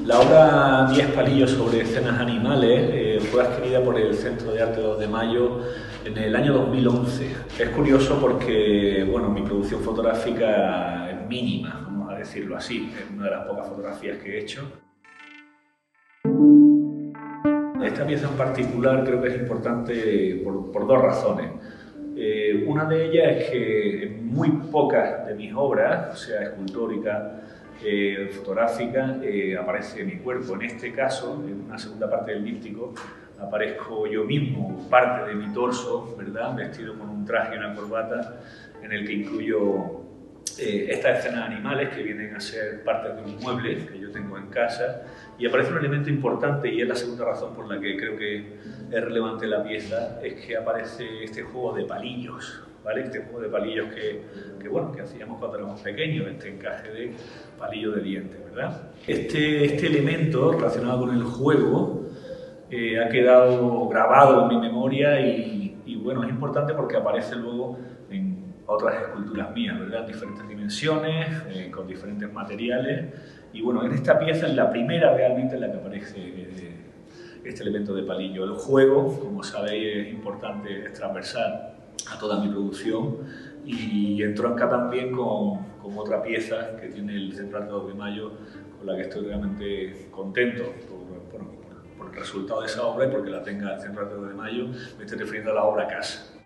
La obra 10 palillos sobre escenas animales fue adquirida por el Centro de Arte 2 de Mayo en el año 2011. Es curioso porque, bueno, mi producción fotográfica es mínima, vamos a decirlo así, es una de las pocas fotografías que he hecho. Esta pieza en particular creo que es importante por dos razones. Una de ellas es que en muy pocas de mis obras, o sea, escultórica, fotográfica, aparece mi cuerpo. En este caso, en una segunda parte del díptico, aparezco yo mismo, parte de mi torso, ¿verdad? Vestido con un traje y una corbata, en el que incluyo estas escenas animales que vienen a ser parte de un mueble que yo tengo en casa, y aparece un elemento importante, y es la segunda razón por la que creo que es relevante la pieza, es que aparece este juego de palillos, ¿vale? Este juego de palillos bueno, que hacíamos cuando éramos pequeños, este encaje de palillo de dientes, ¿verdad? Este elemento relacionado con el juego ha quedado grabado en mi memoria y bueno, es importante porque aparece luego en otras esculturas mías, ¿verdad? Diferentes dimensiones, con diferentes materiales, y bueno, en esta pieza es la primera realmente en la que aparece este elemento de palillo. El juego, como sabéis, es importante, es transversal a toda mi producción y entronca también con otra pieza que tiene el Centro Arte 2 de Mayo, con la que estoy realmente contento por el resultado de esa obra y porque la tenga el Centro Arte 2 de Mayo. Me estoy refiriendo a la obra Casa.